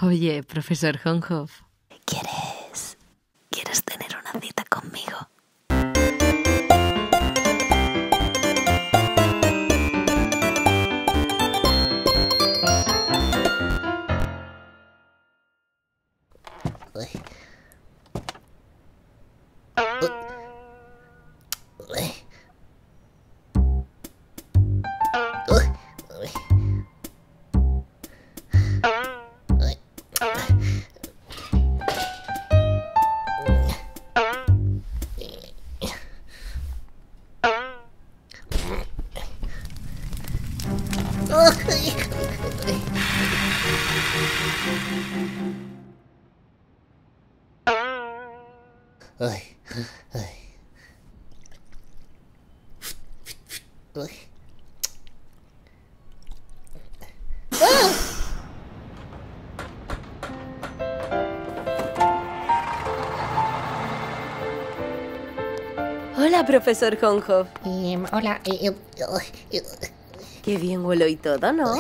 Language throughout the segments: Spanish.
Oye, profesor Honhoff. ¿Quieres tener una cita conmigo? Hola, profesor Honhoff. Hola. Qué bien huelo y todo, ¿no?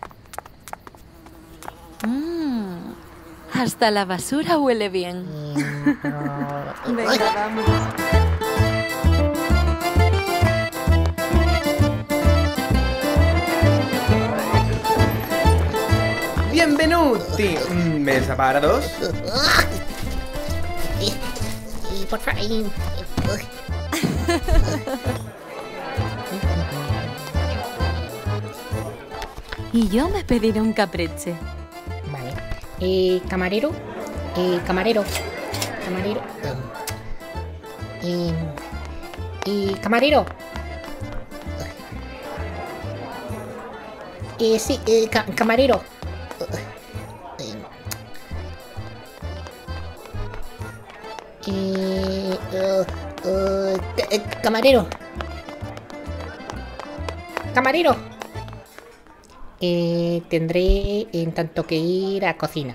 Hasta la basura huele bien. Venga, vamos. Benvenuti! Mesa para dos. Por favor. Y yo me pediré un caprese. Vale. Camarero. Camarero. Camarero. Camarero. Sí, camarero. Camarero. Camarero. Tendré en tanto que ir a cocina.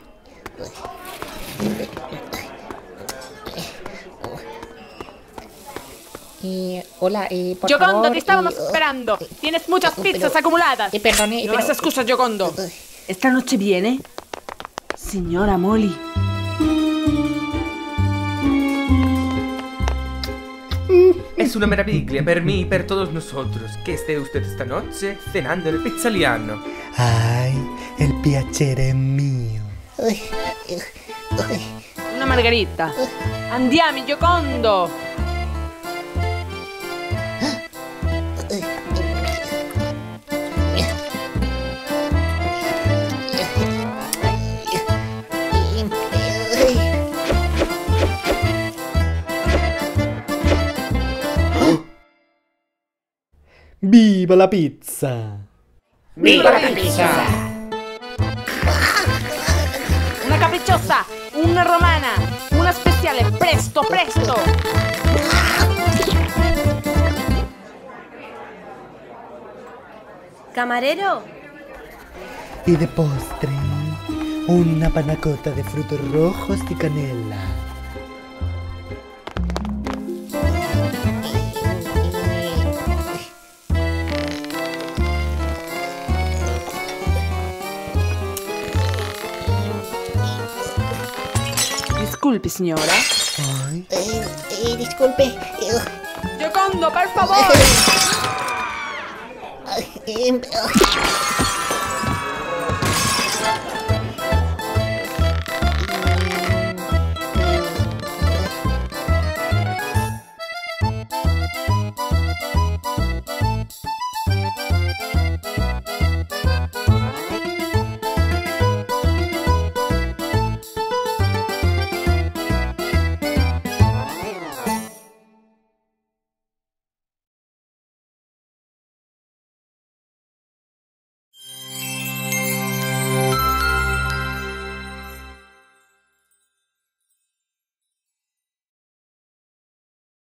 Hola, por Giocondo, favor, te estábamos esperando. Tienes muchas pizzas acumuladas. Perdone, No las excusas, Giocondo. ¿Esta noche viene? Signora Molly. Es una meraviglia per mí y per todos nosotros que esté usted esta noche cenando en el Pizzaliano. Ay, el piacere è mio. Una margarita. Andiamo, Giocondo. Viva la pizza! ¡Viva la pizza! Una capricciosa, una romana, una speciale. Presto, presto. ¿Camarero? Y de postre, una panna cotta de frutos rojos y canela. Disculpi, signora. Ay, Disculpe. Giocondo, per favore.